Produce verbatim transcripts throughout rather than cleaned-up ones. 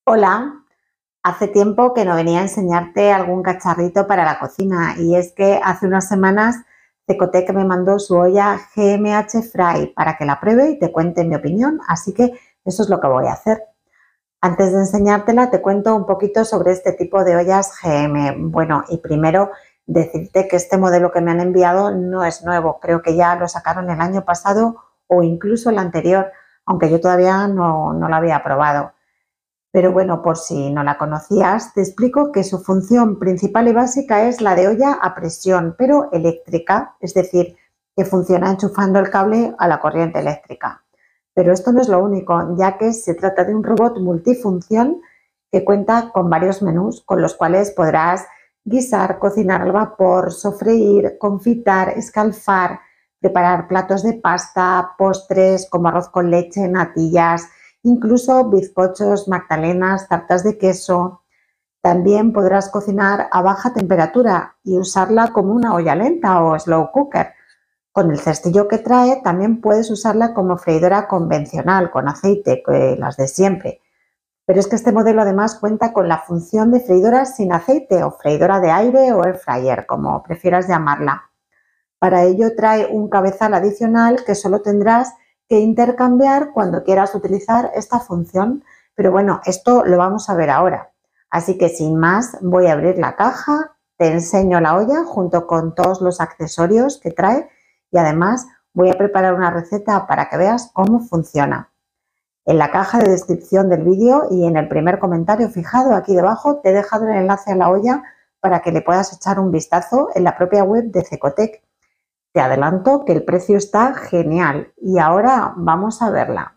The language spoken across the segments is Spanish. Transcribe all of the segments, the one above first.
Hola, hace tiempo que no venía a enseñarte algún cacharrito para la cocina y es que hace unas semanas Cecotec me mandó su olla G M H Fry para que la pruebe y te cuente mi opinión, así que eso es lo que voy a hacer. Antes de enseñártela te cuento un poquito sobre este tipo de ollas G M. Bueno, y primero decirte que este modelo que me han enviado no es nuevo, creo que ya lo sacaron el año pasado o incluso el anterior, aunque yo todavía no, no lo había probado. Pero bueno, por si no la conocías, te explico que su función principal y básica es la de olla a presión, pero eléctrica, es decir, que funciona enchufando el cable a la corriente eléctrica. Pero esto no es lo único, ya que se trata de un robot multifunción que cuenta con varios menús con los cuales podrás guisar, cocinar al vapor, sofreír, confitar, escalfar, preparar platos de pasta, postres como arroz con leche, natillas, incluso bizcochos, magdalenas, tartas de queso. También podrás cocinar a baja temperatura y usarla como una olla lenta o slow cooker. Con el cestillo que trae también puedes usarla como freidora convencional con aceite, que las de siempre. Pero es que este modelo además cuenta con la función de freidora sin aceite o freidora de aire o air fryer, como prefieras llamarla. Para ello trae un cabezal adicional que solo tendrás que intercambiar cuando quieras utilizar esta función. Pero bueno, esto lo vamos a ver ahora. Así que sin más, voy a abrir la caja, te enseño la olla junto con todos los accesorios que trae y además voy a preparar una receta para que veas cómo funciona. En la caja de descripción del vídeo y en el primer comentario fijado aquí debajo te he dejado el enlace a la olla para que le puedas echar un vistazo en la propia web de Cecotec. Te adelanto que el precio está genial y ahora vamos a verla.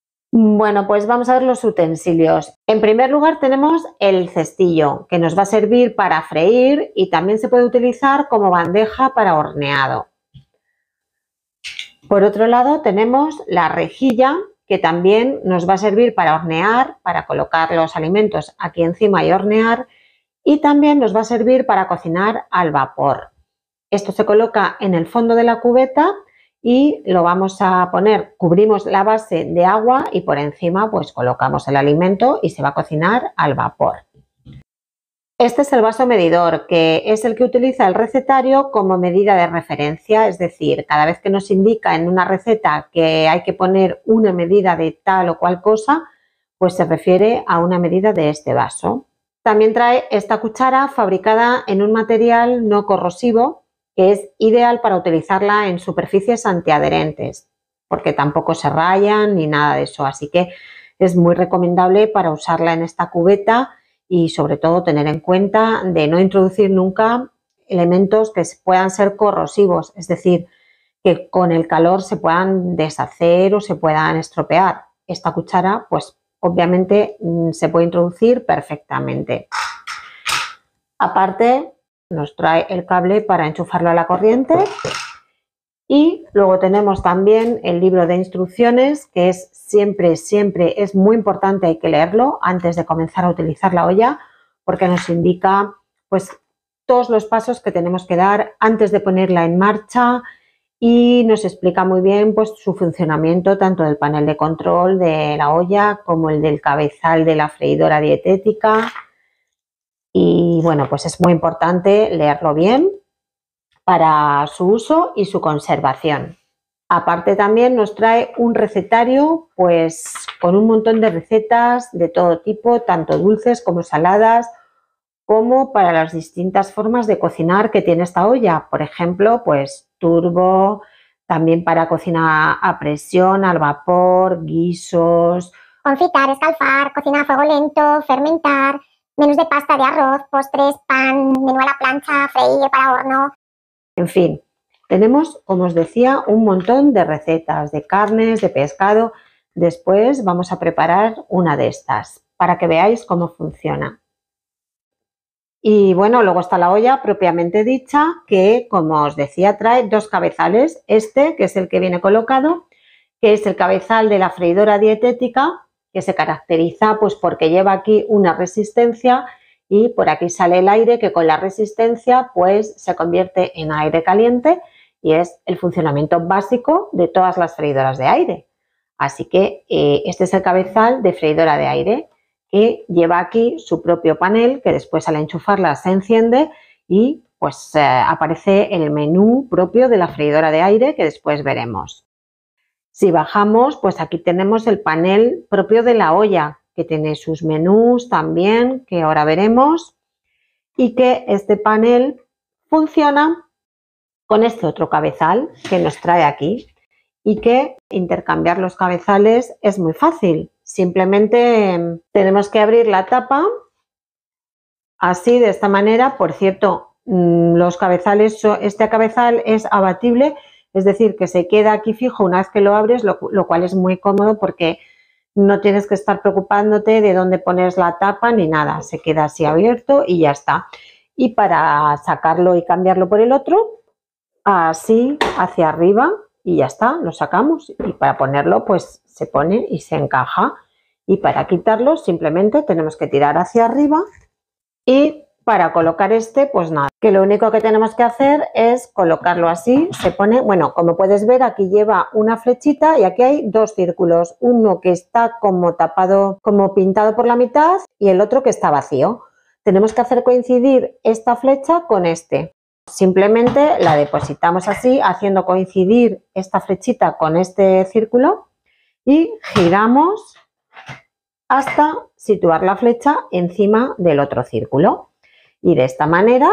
Bueno, pues vamos a ver los utensilios. En primer lugar tenemos el cestillo, que nos va a servir para freír y también se puede utilizar como bandeja para horneado. Por otro lado tenemos la rejilla, que también nos va a servir para hornear, para colocar los alimentos aquí encima y hornear, y también nos va a servir para cocinar al vapor. Esto se coloca en el fondo de la cubeta y lo vamos a poner, cubrimos la base de agua y por encima pues colocamos el alimento y se va a cocinar al vapor. Este es el vaso medidor, que es el que utiliza el recetario como medida de referencia, es decir, cada vez que nos indica en una receta que hay que poner una medida de tal o cual cosa, pues se refiere a una medida de este vaso. También trae esta cuchara fabricada en un material no corrosivo, que es ideal para utilizarla en superficies antiadherentes, porque tampoco se rayan ni nada de eso, así que es muy recomendable para usarla en esta cubeta y sobre todo tener en cuenta de no introducir nunca elementos que puedan ser corrosivos, es decir, que con el calor se puedan deshacer o se puedan estropear. Esta cuchara, pues obviamente se puede introducir perfectamente. Aparte, nos trae el cable para enchufarlo a la corriente y luego tenemos también el libro de instrucciones, que es siempre, siempre es muy importante, hay que leerlo antes de comenzar a utilizar la olla, porque nos indica pues todos los pasos que tenemos que dar antes de ponerla en marcha y nos explica muy bien pues su funcionamiento, tanto del panel de control de la olla como el del cabezal de la freidora dietética. Y bueno, pues es muy importante leerlo bien para su uso y su conservación. Aparte también nos trae un recetario pues con un montón de recetas de todo tipo, tanto dulces como saladas, como para las distintas formas de cocinar que tiene esta olla. Por ejemplo, pues turbo, también para cocina a presión, al vapor, guisos, confitar, escalfar, cocinar a fuego lento, fermentar, menús de pasta, de arroz, postres, pan, menú a la plancha, freír para horno. En fin, tenemos, como os decía, un montón de recetas de carnes, de pescado. Después vamos a preparar una de estas para que veáis cómo funciona. Y bueno, luego está la olla propiamente dicha, que como os decía trae dos cabezales. Este, que es el que viene colocado, que es el cabezal de la freidora dietética, que se caracteriza pues porque lleva aquí una resistencia y por aquí sale el aire que con la resistencia pues se convierte en aire caliente y es el funcionamiento básico de todas las freidoras de aire. Así que eh, este es el cabezal de freidora de aire. que lleva aquí su propio panel que después al enchufarla se enciende y pues eh, aparece el menú propio de la freidora de aire que después veremos. Si bajamos, pues aquí tenemos el panel propio de la olla, que tiene sus menús también, que ahora veremos, y que este panel funciona con este otro cabezal que nos trae aquí y que intercambiar los cabezales es muy fácil. Simplemente tenemos que abrir la tapa así, de esta manera. Por cierto, los cabezales, este cabezal es abatible, es decir, que se queda aquí fijo una vez que lo abres, lo, lo cual es muy cómodo porque no tienes que estar preocupándote de dónde pones la tapa ni nada, se queda así abierto y ya está. Y para sacarlo y cambiarlo por el otro, así hacia arriba y ya está, lo sacamos. Y para ponerlo, pues se pone y se encaja. Y para quitarlo simplemente tenemos que tirar hacia arriba. Y para colocar este, pues nada, que lo único que tenemos que hacer es colocarlo así. Se pone, bueno, como puedes ver, aquí lleva una flechita y aquí hay dos círculos. Uno que está como tapado, como pintado por la mitad y el otro que está vacío. Tenemos que hacer coincidir esta flecha con este. Simplemente la depositamos así, haciendo coincidir esta flechita con este círculo y giramos hasta situar la flecha encima del otro círculo. Y de esta manera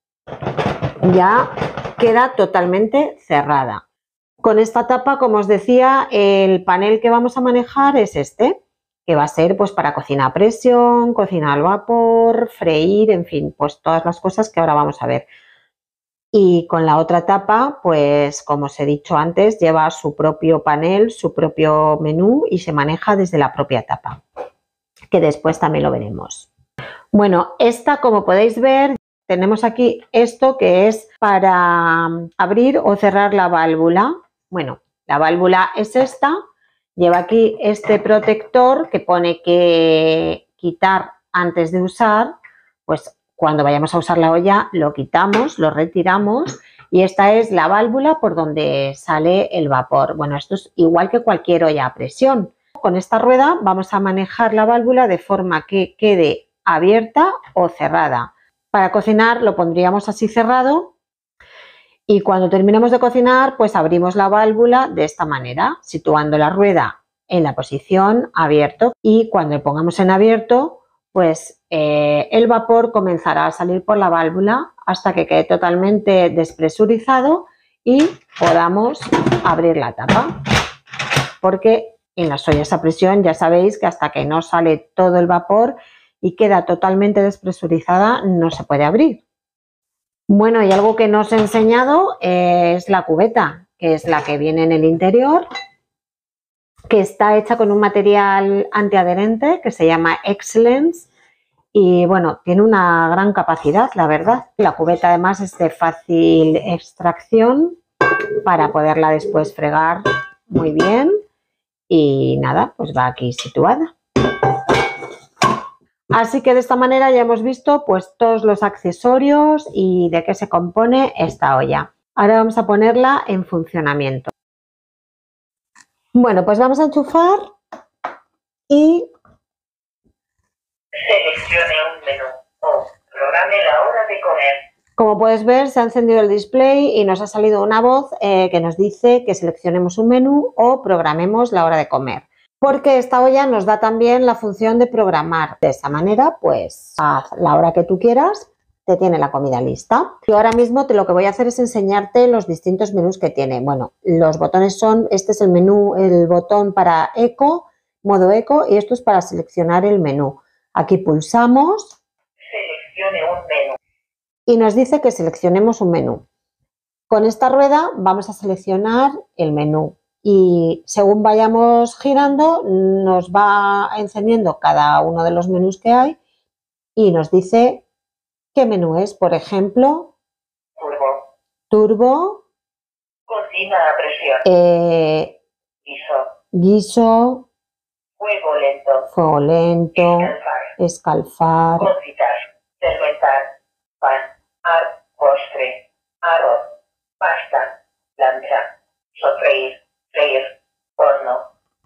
ya queda totalmente cerrada. Con esta tapa, como os decía, el panel que vamos a manejar es este, que va a ser pues para cocina a presión, cocina al vapor, freír, en fin, pues todas las cosas que ahora vamos a ver. Y con la otra tapa, pues como os he dicho antes, lleva su propio panel, su propio menú y se maneja desde la propia tapa, que después también lo veremos. Bueno, esta, como podéis ver, tenemos aquí esto que es para abrir o cerrar la válvula. Bueno, la válvula es esta, lleva aquí este protector que pone que quitar antes de usar. Pues cuando vayamos a usar la olla lo quitamos, lo retiramos y esta es la válvula por donde sale el vapor. Bueno, esto es igual que cualquier olla a presión. Con esta rueda vamos a manejar la válvula de forma que quede abierta o cerrada. Para cocinar lo pondríamos así cerrado y cuando terminemos de cocinar pues abrimos la válvula de esta manera, situando la rueda en la posición abierto, y cuando le pongamos en abierto pues eh, el vapor comenzará a salir por la válvula hasta que quede totalmente despresurizado y podamos abrir la tapa, porque en las ollas a presión ya sabéis que hasta que no sale todo el vapor y queda totalmente despresurizada no se puede abrir. Bueno, y algo que no os he enseñado es la cubeta, que es la que viene en el interior, que está hecha con un material antiadherente que se llama Excellence y bueno, tiene una gran capacidad, la verdad. La cubeta además es de fácil extracción para poderla después fregar muy bien y nada, pues va aquí situada. Así que de esta manera ya hemos visto pues todos los accesorios y de qué se compone esta olla. Ahora vamos a ponerla en funcionamiento. Bueno, pues vamos a enchufar y seleccione un menú o programe la hora de comer. Como puedes ver, se ha encendido el display y nos ha salido una voz eh, que nos dice que seleccionemos un menú o programemos la hora de comer. Porque esta olla nos da también la función de programar. De esa manera, pues a la hora que tú quieras, te tiene la comida lista. Y ahora mismo te, lo que voy a hacer es enseñarte los distintos menús que tiene. Bueno, los botones son, este es el menú, el botón para eco, modo eco, y esto es para seleccionar el menú. Aquí pulsamos. Seleccione un menú. Y nos dice que seleccionemos un menú. Con esta rueda vamos a seleccionar el menú. Y según vayamos girando nos va encendiendo cada uno de los menús que hay y nos dice qué menú es. Por ejemplo, Turbo. Turbo, Cocina a presión. eh, Guiso. guiso, Fuego lento. fuego lento, Escalfar. escalfar, Concitar. Fermentar. Pan. Ar. Postre. Arroz. Pasta. Plancha. Sofreír. Freír. Horno.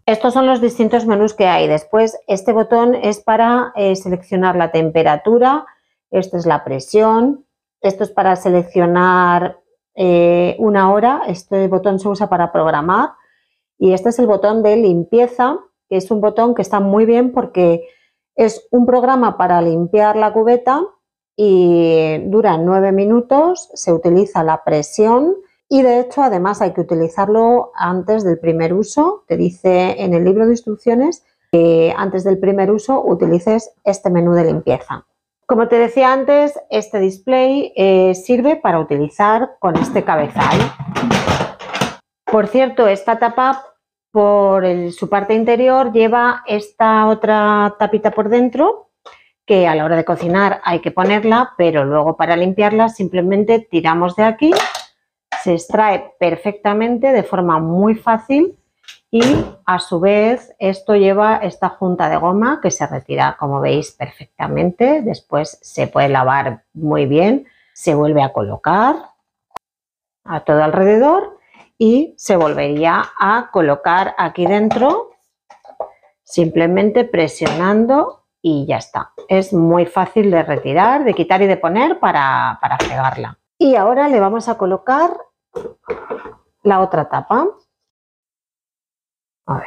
Estos son los distintos menús que hay. Después, este botón es para eh, seleccionar la temperatura, esta es la presión, esto es para seleccionar eh, una hora, este botón se usa para programar y este es el botón de limpieza, que es un botón que está muy bien porque es un programa para limpiar la cubeta y dura nueve minutos, se utiliza la presión. Y de hecho, además hay que utilizarlo antes del primer uso. Te dice en el libro de instrucciones que antes del primer uso utilices este menú de limpieza. Como te decía antes, este display eh, sirve para utilizar con este cabezal. Por cierto, esta tapa por el, su parte interior lleva esta otra tapita por dentro que a la hora de cocinar hay que ponerla, pero luego para limpiarla simplemente tiramos de aquí. Se extrae perfectamente de forma muy fácil y a su vez esto lleva esta junta de goma que se retira, como veis, perfectamente. Después se puede lavar muy bien, se vuelve a colocar a todo alrededor y se volvería a colocar aquí dentro simplemente presionando y ya está. Es muy fácil de retirar, de quitar y de poner para, para fregarla. Y ahora le vamos a colocar la otra tapa. A ver.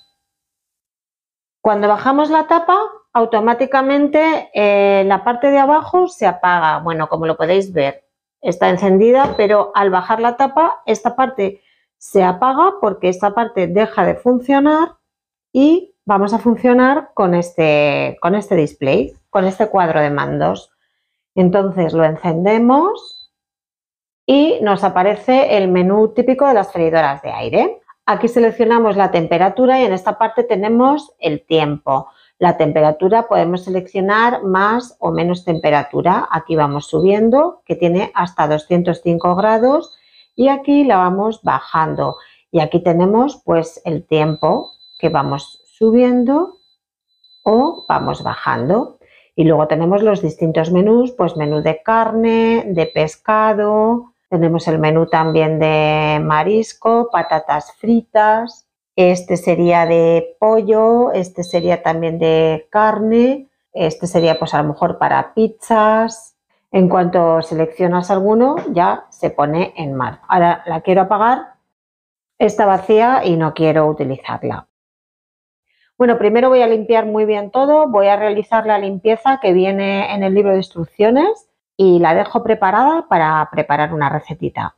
Cuando bajamos la tapa, automáticamente eh, la parte de abajo se apaga. Bueno, como lo podéis ver, está encendida, pero al bajar la tapa, esta parte se apaga porque esta parte deja de funcionar y vamos a funcionar con este, con este display, con este cuadro de mandos. Entonces lo encendemos y nos aparece el menú típico de las freidoras de aire. Aquí seleccionamos la temperatura y en esta parte tenemos el tiempo. La temperatura podemos seleccionar más o menos temperatura. Aquí vamos subiendo, que tiene hasta doscientos cinco grados y aquí la vamos bajando. Y aquí tenemos pues el tiempo que vamos subiendo o vamos bajando. Y luego tenemos los distintos menús, pues menú de carne, de pescado. Tenemos el menú también de marisco, patatas fritas, este sería de pollo, este sería también de carne, este sería pues a lo mejor para pizzas. En cuanto seleccionas alguno ya se pone en marcha. Ahora la quiero apagar, está vacía y no quiero utilizarla. Bueno, primero voy a limpiar muy bien todo, voy a realizar la limpieza que viene en el libro de instrucciones y la dejo preparada para preparar una recetita.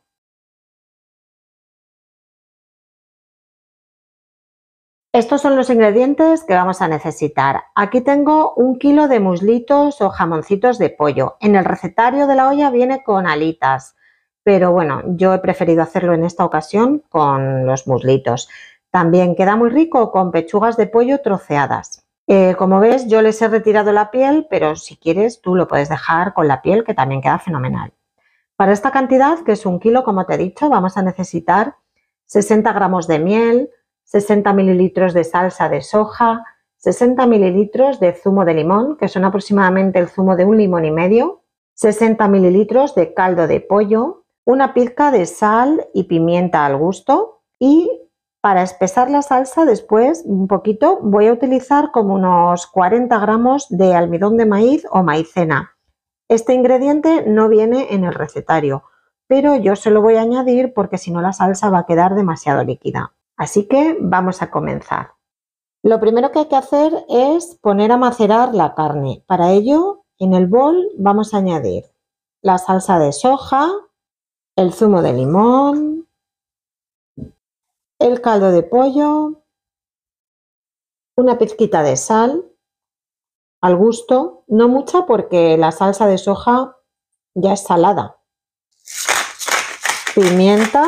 Estos son los ingredientes que vamos a necesitar. Aquí tengo un kilo de muslitos o jamoncitos de pollo. En el recetario de la olla viene con alitas, pero bueno, yo he preferido hacerlo en esta ocasión con los muslitos. También queda muy rico con pechugas de pollo troceadas. Eh, como ves, yo les he retirado la piel, pero si quieres tú lo puedes dejar con la piel, que también queda fenomenal. Para esta cantidad, que es un kilo, como te he dicho, vamos a necesitar sesenta gramos de miel, sesenta mililitros de salsa de soja, sesenta mililitros de zumo de limón, que son aproximadamente el zumo de un limón y medio, sesenta mililitros de caldo de pollo, una pizca de sal y pimienta al gusto y para espesar la salsa después un poquito voy a utilizar como unos cuarenta gramos de almidón de maíz o maicena. Este ingrediente no viene en el recetario, pero yo se lo voy a añadir porque si no la salsa va a quedar demasiado líquida. Así que vamos a comenzar. Lo primero que hay que hacer es poner a macerar la carne. Para ello, en el bol vamos a añadir la salsa de soja, el zumo de limón, el caldo de pollo, una pizquita de sal al gusto, no mucha porque la salsa de soja ya es salada, pimienta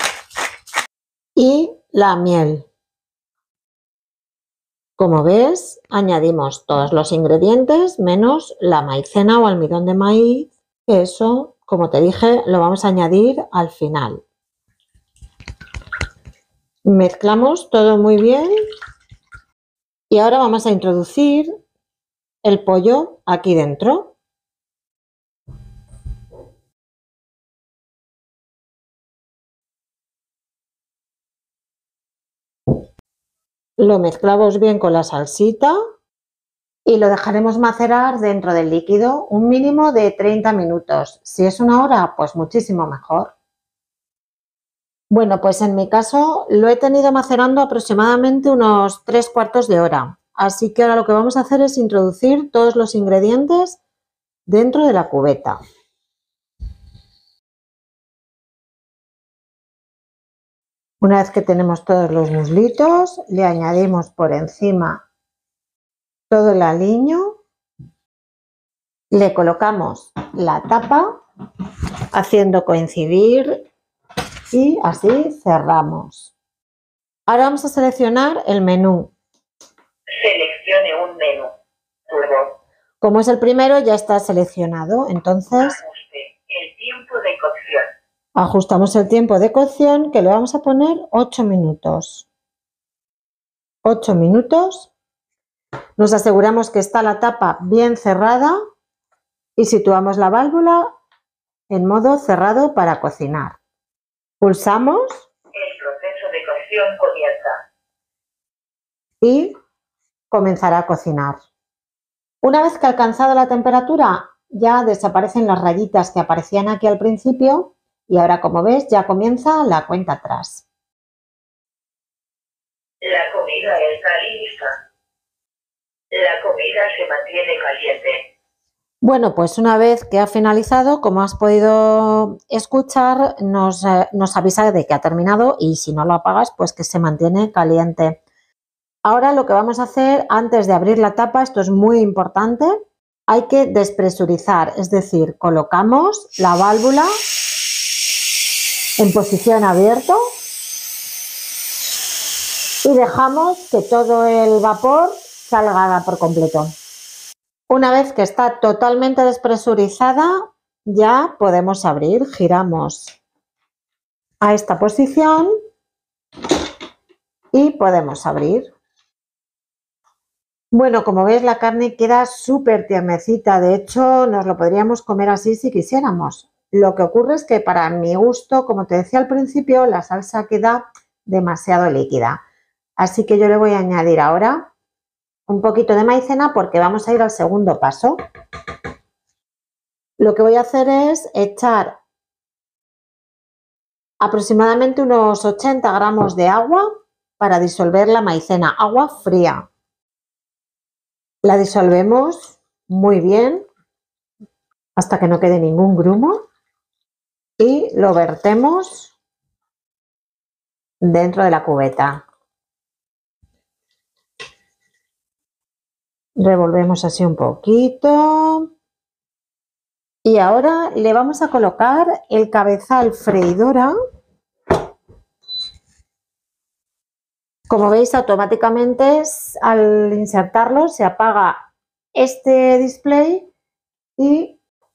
y la miel. Como ves, añadimos todos los ingredientes menos la maicena o almidón de maíz, que eso, como te dije, lo vamos a añadir al final. Mezclamos todo muy bien y ahora vamos a introducir el pollo aquí dentro. Lo mezclamos bien con la salsita y lo dejaremos macerar dentro del líquido un mínimo de treinta minutos. Si es una hora, pues muchísimo mejor. Bueno, pues en mi caso lo he tenido macerando aproximadamente unos tres cuartos de hora. Así que ahora lo que vamos a hacer es introducir todos los ingredientes dentro de la cubeta. Una vez que tenemos todos los muslitos, le añadimos por encima todo el aliño, le colocamos la tapa haciendo coincidir y así cerramos. Ahora vamos a seleccionar el menú. Seleccione un menú. Turbo. Como es el primero, ya está seleccionado, entonces Ajuste. El tiempo de cocción. ajustamos el tiempo de cocción, que le vamos a poner ocho minutos. ocho minutos. Nos aseguramos que está la tapa bien cerrada y situamos la válvula en modo cerrado para cocinar. Pulsamos El proceso de cocción comienza. y comenzará a cocinar. Una vez que ha alcanzado la temperatura, ya desaparecen las rayitas que aparecían aquí al principio y ahora, como ves, ya comienza la cuenta atrás. La comida está lista. La comida se mantiene caliente. Bueno, pues una vez que ha finalizado, como has podido escuchar, nos, eh, nos avisa de que ha terminado y si no lo apagas, pues que se mantiene caliente. Ahora lo que vamos a hacer antes de abrir la tapa, esto es muy importante, hay que despresurizar, es decir, colocamos la válvula en posición abierta y dejamos que todo el vapor salga por completo. Una vez que está totalmente despresurizada, ya podemos abrir. Giramos a esta posición y podemos abrir. Bueno, como veis, la carne queda súper tiernecita. De hecho, nos lo podríamos comer así si quisiéramos. Lo que ocurre es que para mi gusto, como te decía al principio, la salsa queda demasiado líquida. Así que yo le voy a añadir ahora un poquito de maicena porque vamos a ir al segundo paso. Lo que voy a hacer es echar aproximadamente unos ochenta gramos de agua para disolver la maicena, agua fría. La disolvemos muy bien hasta que no quede ningún grumo y lo vertemos dentro de la cubeta. Revolvemos así un poquito y ahora le vamos a colocar el cabezal freidora. Como veis, automáticamente al insertarlo se apaga este display y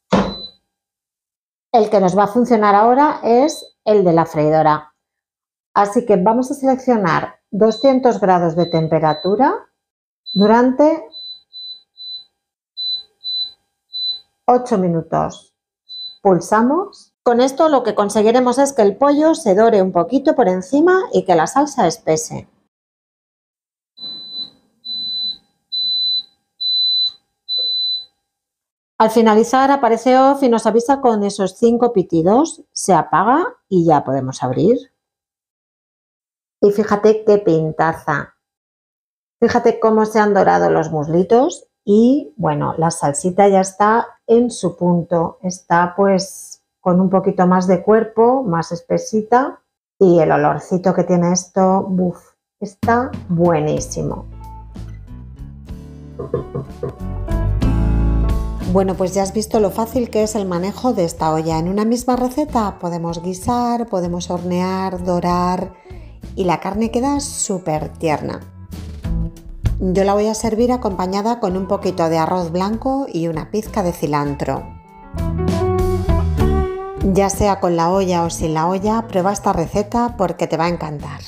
el que nos va a funcionar ahora es el de la freidora. Así que vamos a seleccionar doscientos grados de temperatura durante ocho minutos. Pulsamos. Con esto lo que conseguiremos es que el pollo se dore un poquito por encima y que la salsa espese. Al finalizar aparece off y nos avisa con esos cinco pitidos. Se apaga y ya podemos abrir. Y fíjate qué pintaza. Fíjate cómo se han dorado los muslitos y bueno, la salsita ya está en su punto. Está pues con un poquito más de cuerpo, más espesita y el olorcito que tiene esto, buf, está buenísimo. Bueno, pues ya has visto lo fácil que es el manejo de esta olla. En una misma receta podemos guisar, podemos hornear, dorar y la carne queda súper tierna. Yo la voy a servir acompañada con un poquito de arroz blanco y una pizca de cilantro. Ya sea con la olla o sin la olla, prueba esta receta porque te va a encantar.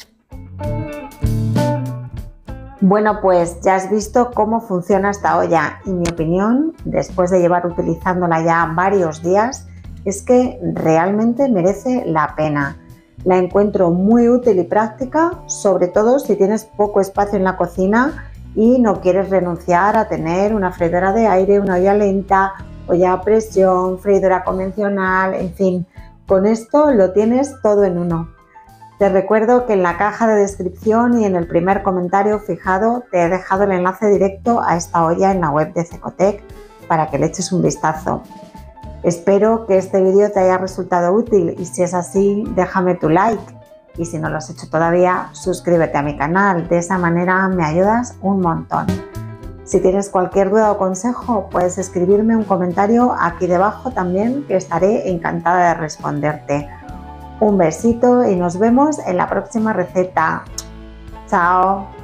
Bueno, pues ya has visto cómo funciona esta olla y mi opinión, después de llevar utilizándola ya varios días, es que realmente merece la pena. La encuentro muy útil y práctica, sobre todo si tienes poco espacio en la cocina y no quieres renunciar a tener una freidora de aire, una olla lenta, olla a presión, freidora convencional, en fin, con esto lo tienes todo en uno. Te recuerdo que en la caja de descripción y en el primer comentario fijado te he dejado el enlace directo a esta olla en la web de Cecotec para que le eches un vistazo. Espero que este vídeo te haya resultado útil y si es así, déjame tu like y si no lo has hecho todavía, suscríbete a mi canal, de esa manera me ayudas un montón. Si tienes cualquier duda o consejo, puedes escribirme un comentario aquí debajo también, que estaré encantada de responderte. Un besito y nos vemos en la próxima receta. ¡Chao!